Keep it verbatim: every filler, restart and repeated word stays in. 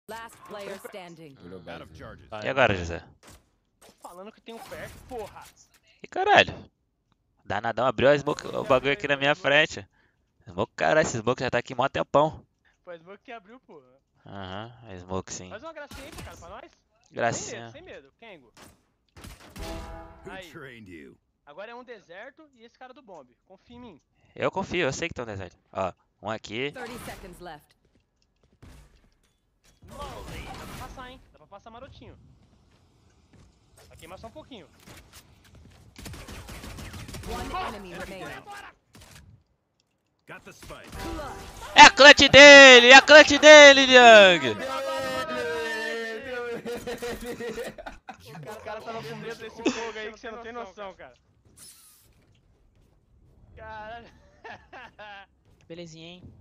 Last player standing. E agora, José? Tô falando que tem um perto, porra. E caralho? Danadão abriu a smoke, o bagulho aqui na minha frente. Smoke, caralho, esse smoke já tá aqui mó tempão. Foi a smoke que abriu, porra. Aham, uhum, smoke sim. Faz uma gracinha aí, cara, pra nós. Gracinha. Sem medo, sem medo. Kengo. Aí. Agora é um deserto e esse cara do bombe. Confia em mim. Eu confio, eu sei que tem um deserto. Ó, um aqui. thirty seconds left. Dá pra passar, hein? Dá pra passar marotinho. Vai queimar só um pouquinho. One enemy remaining. É a clutch dele! É a clutch dele, Young! O cara tava com medo desse fogo aí que você não tem noção, cara. Caralho. Belezinha, hein?